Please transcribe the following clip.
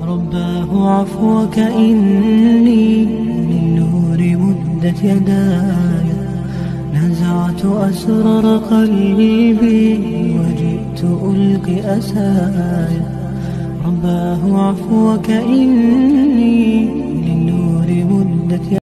رباه عفوك إني للنور مدت يداي، نزعت أسرار قلبي وجئت ألقي أساي. رباه عفوك إني للنور مدت يداي.